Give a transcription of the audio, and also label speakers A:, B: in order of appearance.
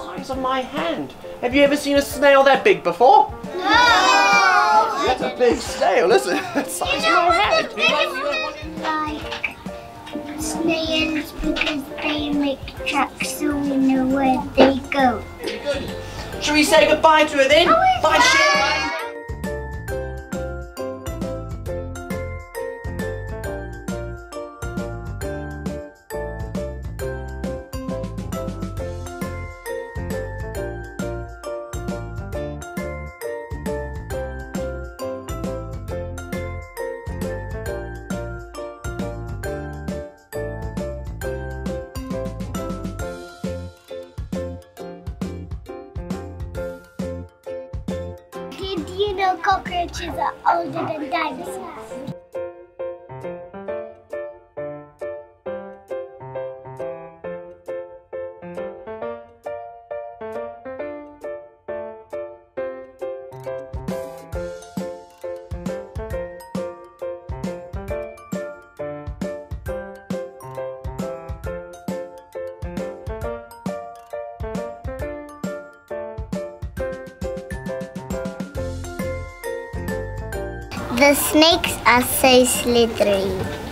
A: size of my hand. Have you ever seen a snail that big before?
B: No!
A: That's a big snail, isn't it? That's the size of my hand.
B: Like snails because they make tracks so we know where they go.
A: Good. Should we say goodbye to her then? Bye, Sharon.
B: Did you know cockroaches are older than dinosaurs? The snakes are so slithery.